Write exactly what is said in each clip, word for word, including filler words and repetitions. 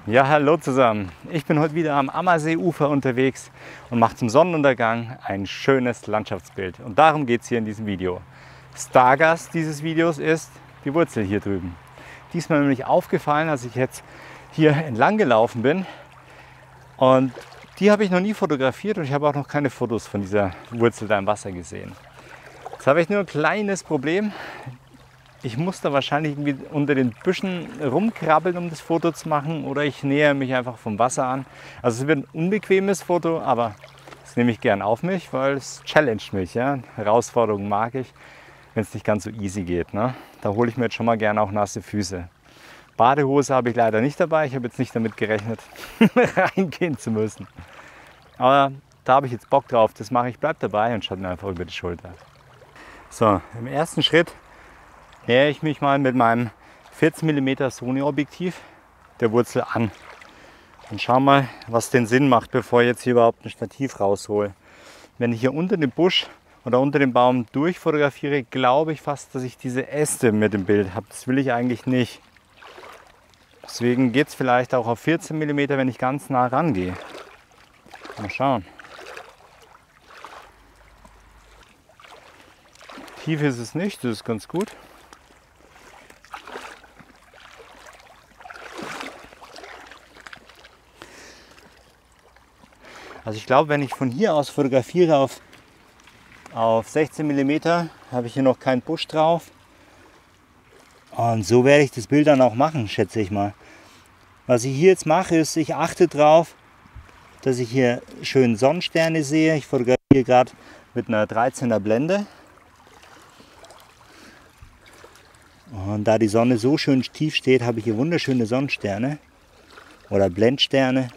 Ja, hallo zusammen. Ich bin heute wieder am Ammerseeufer unterwegs und mache zum Sonnenuntergang ein schönes Landschaftsbild. Und darum geht es hier in diesem Video. Stargast dieses Videos ist die Wurzel hier drüben. Die ist mir nämlich aufgefallen, als ich jetzt hier entlang gelaufen bin. Und die habe ich noch nie fotografiert und ich habe auch noch keine Fotos von dieser Wurzel da im Wasser gesehen. Jetzt habe ich nur ein kleines Problem. Ich muss da wahrscheinlich irgendwie unter den Büschen rumkrabbeln, um das Foto zu machen, oder ich nähere mich einfach vom Wasser an. Also es wird ein unbequemes Foto, aber das nehme ich gern auf mich, weil es challenged mich. Ja? Herausforderungen mag ich, wenn es nicht ganz so easy geht. Ne? Da hole ich mir jetzt schon mal gern auch nasse Füße. Badehose habe ich leider nicht dabei. Ich habe jetzt nicht damit gerechnet, reingehen zu müssen. Aber da habe ich jetzt Bock drauf. Das mache ich, bleib dabei und schaut mir einfach über die Schulter. So, im ersten Schritt nähere ich mich mal mit meinem vierzehn Millimeter Sony-Objektiv der Wurzel an und schau mal, was den Sinn macht, bevor ich jetzt hier überhaupt ein Stativ raushole. Wenn ich hier unter dem Busch oder unter dem Baum durchfotografiere, glaube ich fast, dass ich diese Äste mit dem Bild habe. Das will ich eigentlich nicht. Deswegen geht es vielleicht auch auf vierzehn Millimeter, wenn ich ganz nah rangehe. Mal schauen. Tief ist es nicht, das ist ganz gut. Also ich glaube, wenn ich von hier aus fotografiere auf, auf sechzehn Millimeter, habe ich hier noch keinen Busch drauf. Und so werde ich das Bild dann auch machen, schätze ich mal. Was ich hier jetzt mache, ist, ich achte darauf, dass ich hier schön Sonnensterne sehe. Ich fotografiere gerade mit einer dreizehner Blende. Und da die Sonne so schön tief steht, habe ich hier wunderschöne Sonnensterne oder Blendsterne.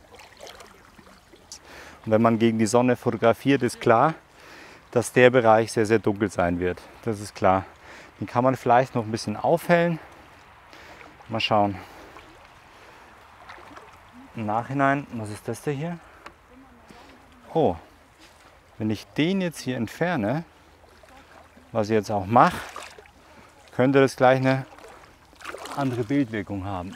Und wenn man gegen die Sonne fotografiert, ist klar, dass der Bereich sehr, sehr dunkel sein wird. Das ist klar. Den kann man vielleicht noch ein bisschen aufhellen. Mal schauen. Im Nachhinein, was ist das denn hier? Oh, wenn ich den jetzt hier entferne, was ich jetzt auch mache, könnte das gleich eine andere Bildwirkung haben.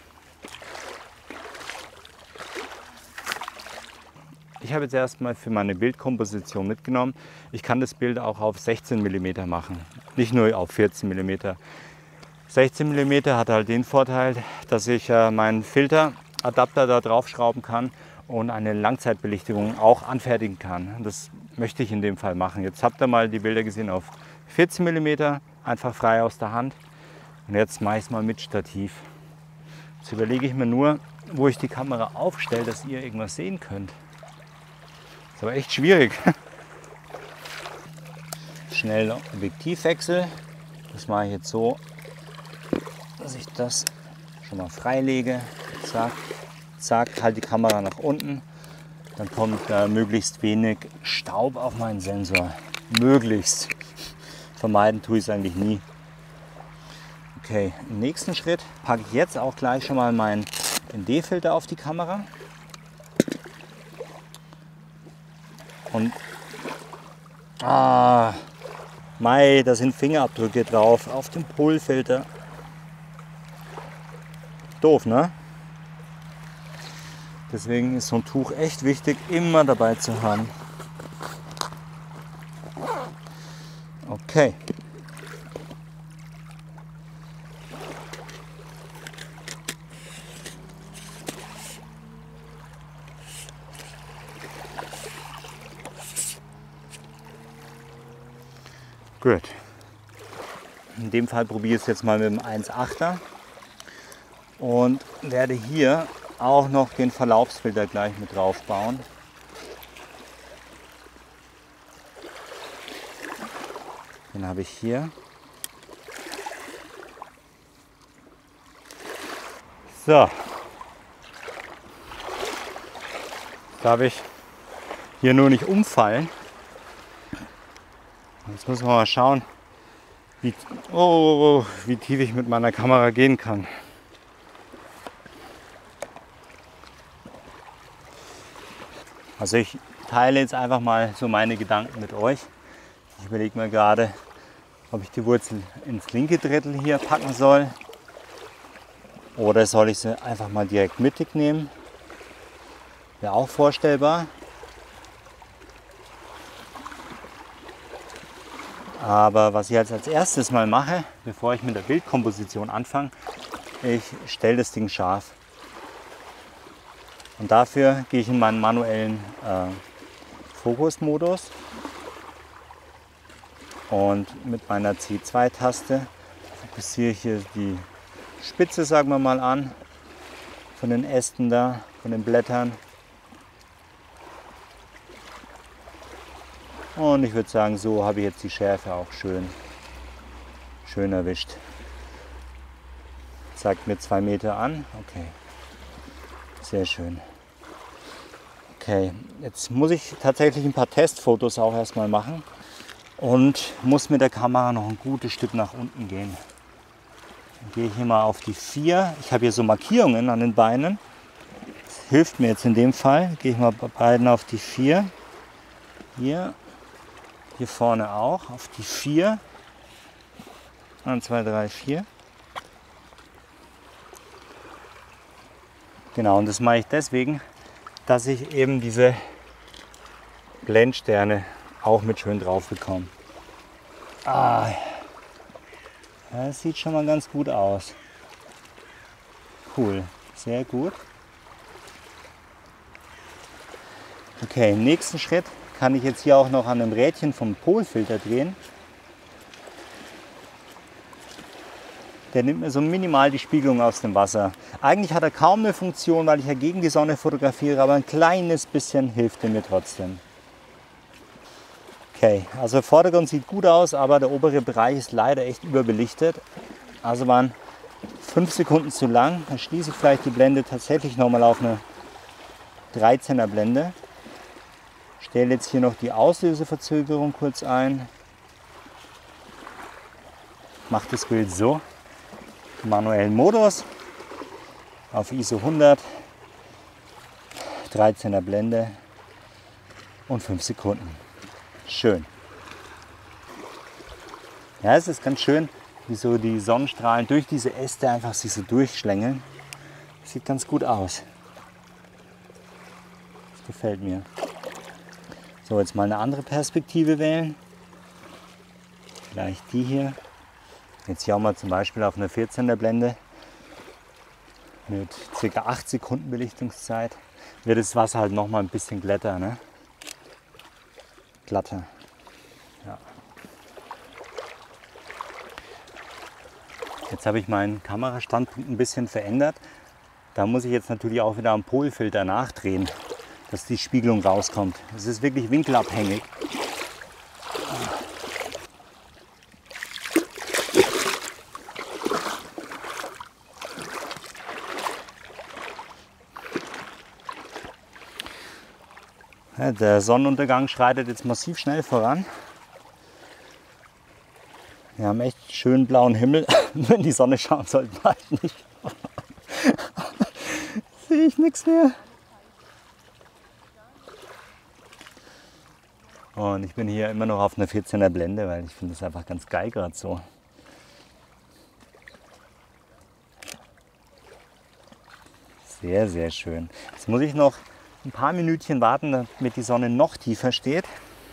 Ich habe jetzt erstmal für meine Bildkomposition mitgenommen. Ich kann das Bild auch auf sechzehn Millimeter machen, nicht nur auf vierzehn Millimeter. sechzehn Millimeter hat halt den Vorteil, dass ich äh, meinen Filteradapter da drauf schrauben kann und eine Langzeitbelichtung auch anfertigen kann. Das möchte ich in dem Fall machen. Jetzt habt ihr mal die Bilder gesehen auf vierzehn Millimeter, einfach frei aus der Hand. Und jetzt mache ich es mal mit Stativ. Jetzt überlege ich mir nur, wo ich die Kamera aufstelle, dass ihr irgendwas sehen könnt. Ist aber echt schwierig. Schnell Objektivwechsel. Das mache ich jetzt so, dass ich das schon mal freilege. Zack, zack, halt die Kamera nach unten. Dann kommt äh, möglichst wenig Staub auf meinen Sensor. Möglichst. Vermeiden tue ich es eigentlich nie. Okay, im nächsten Schritt packe ich jetzt auch gleich schon mal meinen N D-Filter auf die Kamera. Und ah, mei, da sind Fingerabdrücke drauf auf dem Polfilter. Doof, ne? Deswegen ist so ein Tuch echt wichtig, immer dabei zu haben. Okay. Gut. In dem Fall probiere ich es jetzt mal mit dem eins Komma achter und werde hier auch noch den Verlaufsfilter gleich mit drauf bauen. Den habe ich hier. So. Darf ich hier nur nicht umfallen. Jetzt müssen wir mal schauen, wie, oh, wie tief ich mit meiner Kamera gehen kann. Also ich teile jetzt einfach mal so meine Gedanken mit euch. Ich überlege mir gerade, ob ich die Wurzel ins linke Drittel hier packen soll Oder soll ich sie einfach mal direkt mittig nehmen? Wäre auch vorstellbar. Aber was ich jetzt als erstes mal mache, bevor ich mit der Bildkomposition anfange, ich stelle das Ding scharf. Und dafür gehe ich in meinen manuellen äh, Fokusmodus und mit meiner C zwei Taste fokussiere ich hier die Spitze, sagen wir mal, an von den Ästen da, von den Blättern. Und ich würde sagen, so habe ich jetzt die Schärfe auch schön, schön erwischt. Zeigt mir zwei Meter an. Okay, sehr schön. Okay, jetzt muss ich tatsächlich ein paar Testfotos auch erstmal machen und muss mit der Kamera noch ein gutes Stück nach unten gehen. Dann gehe ich hier mal auf die vier. Ich habe hier so Markierungen an den Beinen. Das hilft mir jetzt in dem Fall. Gehe ich mal bei beiden auf die vier. Hier. Hier vorne auch auf die vier. eins, zwei, drei, vier. Genau, und das mache ich deswegen, dass ich eben diese Blendsterne auch mit schön drauf bekomme. Ah, das sieht schon mal ganz gut aus. Cool, sehr gut. Okay, im nächsten Schritt kann ich jetzt hier auch noch an dem Rädchen vom Polfilter drehen. Der nimmt mir so minimal die Spiegelung aus dem Wasser. Eigentlich hat er kaum eine Funktion, weil ich ja gegen die Sonne fotografiere, aber ein kleines bisschen hilft er mir trotzdem. Okay, also der Vordergrund sieht gut aus, aber der obere Bereich ist leider echt überbelichtet. Also waren fünf Sekunden zu lang. Dann schließe ich vielleicht die Blende tatsächlich nochmal auf eine dreizehner Blende. Stelle jetzt hier noch die Auslöseverzögerung kurz ein. Mache das Bild so. Im manuellen Modus. Auf I S O hundert. dreizehner Blende. Und fünf Sekunden. Schön. Ja, es ist ganz schön, wie so die Sonnenstrahlen durch diese Äste einfach sich so durchschlängeln. Sieht ganz gut aus. Das gefällt mir. So, jetzt mal eine andere Perspektive wählen. Vielleicht die hier. Jetzt hier auch mal zum Beispiel auf einer vierzehner Blende mit ca. acht Sekunden Belichtungszeit. Wird das Wasser halt noch mal ein bisschen glatter, ne? Glatter. Ja. Jetzt habe ich meinen Kamerastandpunkt ein bisschen verändert. Da muss ich jetzt natürlich auch wieder am Polfilter nachdrehen, dass die Spiegelung rauskommt. Es ist wirklich winkelabhängig. Ja, der Sonnenuntergang schreitet jetzt massiv schnell voran. Wir haben echt schön blauen Himmel. Wenn die Sonne schauen sollten wir halt nicht. Sehe ich nichts mehr. Und ich bin hier immer noch auf einer vierzehner Blende, weil ich finde es einfach ganz geil gerade so. Sehr, sehr schön. Jetzt muss ich noch ein paar Minütchen warten, damit die Sonne noch tiefer steht.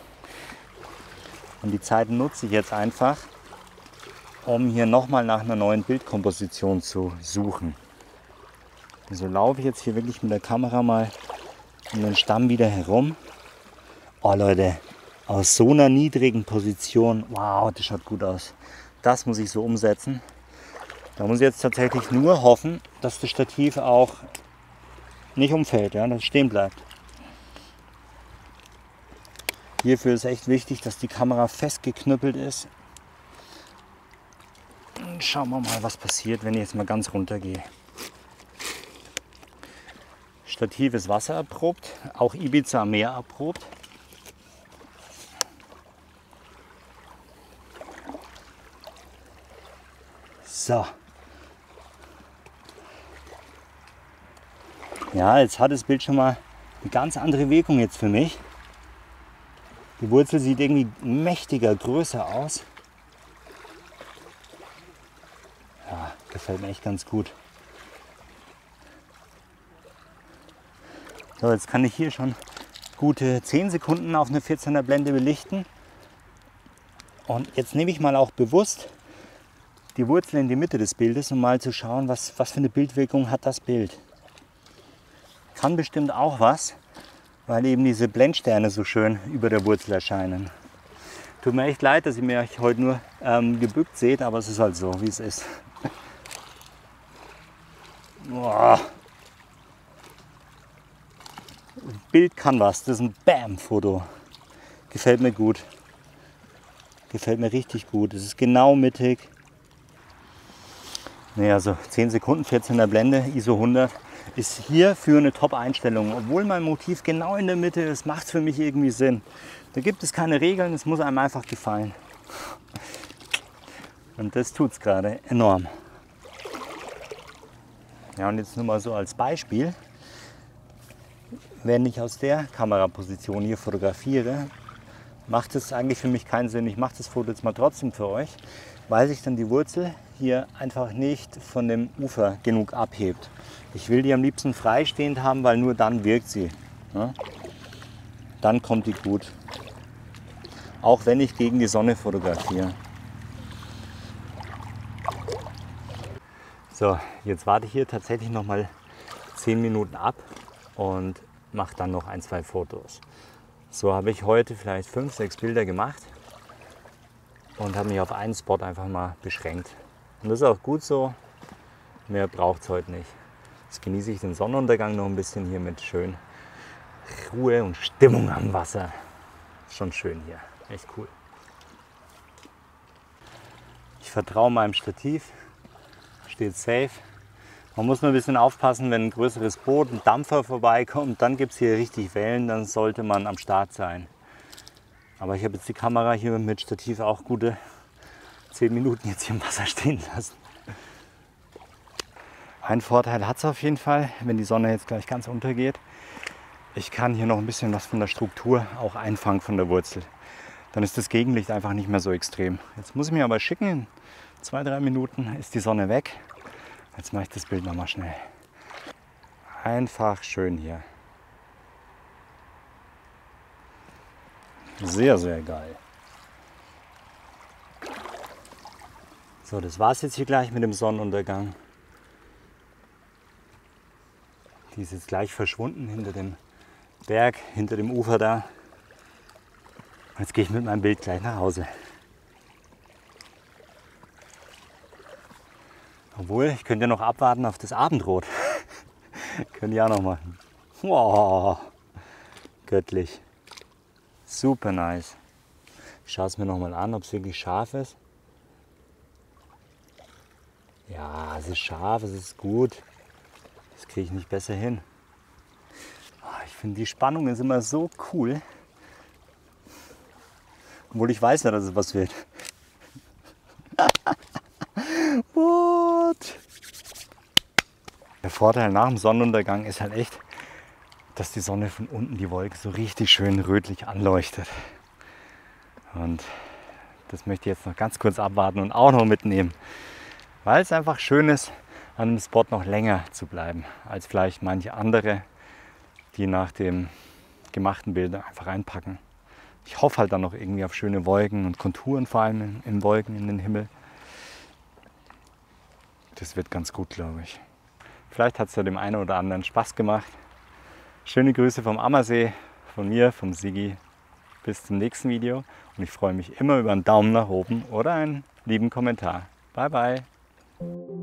Und die Zeit nutze ich jetzt einfach, um hier nochmal nach einer neuen Bildkomposition zu suchen. So laufe ich jetzt hier wirklich mit der Kamera mal um den Stamm wieder herum. Oh Leute, aus so einer niedrigen Position, wow, das schaut gut aus. Das muss ich so umsetzen. Da muss ich jetzt tatsächlich nur hoffen, dass das Stativ auch nicht umfällt, ja, dass es stehen bleibt. Hierfür ist echt wichtig, dass die Kamera festgeknüppelt ist. Und schauen wir mal, was passiert, wenn ich jetzt mal ganz runter gehe. Stativ ist wassererprobt, auch Ibiza Meer erprobt. So. Ja, jetzt hat das Bild schon mal eine ganz andere Wirkung jetzt für mich. Die Wurzel sieht irgendwie mächtiger, größer aus. Ja, gefällt mir echt ganz gut. So, jetzt kann ich hier schon gute zehn Sekunden auf eine vierzehner Blende belichten. Und jetzt nehme ich mal auch bewusst die Wurzel in die Mitte des Bildes, um mal zu schauen, was, was für eine Bildwirkung hat das Bild. Kann bestimmt auch was, weil eben diese Blendsterne so schön über der Wurzel erscheinen. Tut mir echt leid, dass ihr mich heute nur ähm, gebückt seht, aber es ist halt so, wie es ist. Boah. Bild kann was, das ist ein Bam-Foto. Gefällt mir gut. Gefällt mir richtig gut. Es ist genau mittig. Nee, also zehn Sekunden, vierzehner Blende, I S O hundert ist hier für eine Top-Einstellung. Obwohl mein Motiv genau in der Mitte ist, macht es für mich irgendwie Sinn. Da gibt es keine Regeln, es muss einem einfach gefallen. Und das tut es gerade enorm. Ja, und jetzt nur mal so als Beispiel. Wenn ich aus der Kameraposition hier fotografiere, macht es eigentlich für mich keinen Sinn. Ich mache das Foto jetzt mal trotzdem für euch, weil sich dann die Wurzel hier einfach nicht von dem Ufer genug abhebt. Ich will die am liebsten freistehend haben, weil nur dann wirkt sie. Ja? Dann kommt die gut. Auch wenn ich gegen die Sonne fotografiere. So, jetzt warte ich hier tatsächlich noch mal zehn Minuten ab und mache dann noch ein, zwei Fotos. So habe ich heute vielleicht fünf, sechs Bilder gemacht und habe mich auf einen Spot einfach mal beschränkt. Und das ist auch gut so, mehr braucht es heute nicht. Jetzt genieße ich den Sonnenuntergang noch ein bisschen hier mit schön Ruhe und Stimmung am Wasser. Schon schön hier, echt cool. Ich vertraue meinem Stativ, steht safe. Man muss nur ein bisschen aufpassen, wenn ein größeres Boot, ein Dampfer vorbeikommt, dann gibt es hier richtig Wellen, dann sollte man am Start sein. Aber ich habe jetzt die Kamera hier mit Stativ auch gute zehn Minuten jetzt hier im Wasser stehen lassen. Ein Vorteil hat es auf jeden Fall, wenn die Sonne jetzt gleich ganz untergeht. Ich kann hier noch ein bisschen was von der Struktur auch einfangen von der Wurzel. Dann ist das Gegenlicht einfach nicht mehr so extrem. Jetzt muss ich mir aber schicken, in zwei, drei Minuten ist die Sonne weg. Jetzt mache ich das Bild nochmal schnell. Einfach schön hier. Sehr, sehr geil. So, das war es jetzt hier gleich mit dem Sonnenuntergang. Die ist jetzt gleich verschwunden hinter dem Berg, hinter dem Ufer da. Jetzt gehe ich mit meinem Bild gleich nach Hause. Obwohl, ich könnte ja noch abwarten auf das Abendrot. Können die auch noch machen. Wow, göttlich. Super nice. Ich schaue es mir noch mal an, ob es wirklich scharf ist. Ja, es ist scharf, es ist gut. Das kriege ich nicht besser hin. Ich finde, die Spannung ist immer so cool. Obwohl ich weiß ja, dass es was wird. What? Der Vorteil nach dem Sonnenuntergang ist halt echt, dass die Sonne von unten die Wolke so richtig schön rötlich anleuchtet. Und das möchte ich jetzt noch ganz kurz abwarten und auch noch mitnehmen, weil es einfach schön ist, an einem Spot noch länger zu bleiben, als vielleicht manche andere, die nach dem gemachten Bild einfach reinpacken. Ich hoffe halt dann noch irgendwie auf schöne Wolken und Konturen, vor allem in, in Wolken in den Himmel. Das wird ganz gut, glaube ich. Vielleicht hat es ja dem einen oder anderen Spaß gemacht. Schöne Grüße vom Ammersee, von mir, vom Sigi. Bis zum nächsten Video und ich freue mich immer über einen Daumen nach oben oder einen lieben Kommentar. Bye, bye.